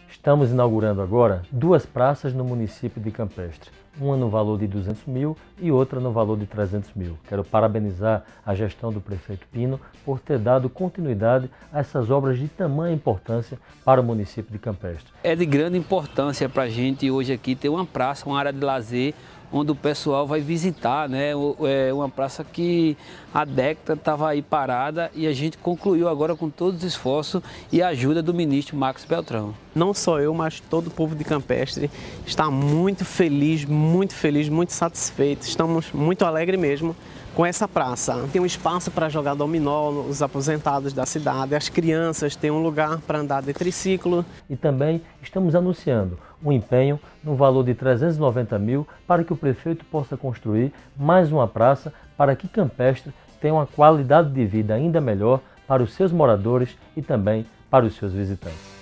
Estamos inaugurando agora duas praças no município de Campestre, uma no valor de 200 mil e outra no valor de 300 mil. Quero parabenizar a gestão do prefeito Pino por ter dado continuidade a essas obras de tamanha importância para o município de Campestre. É de grande importância para a gente hoje aqui ter uma praça, uma área de lazer, onde o pessoal vai visitar, né? É uma praça que há décadas estava aí parada e a gente concluiu agora com todos os esforços e a ajuda do ministro Marcos Beltrão. Não só eu, mas todo o povo de Campestre está muito feliz, muito satisfeito. Estamos muito alegres mesmo com essa praça. Tem um espaço para jogar dominó, os aposentados da cidade, as crianças têm um lugar para andar de triciclo. E também estamos anunciando um empenho no valor de 390 mil para que o prefeito possa construir mais uma praça para que Campestre tenha uma qualidade de vida ainda melhor para os seus moradores e também para os seus visitantes.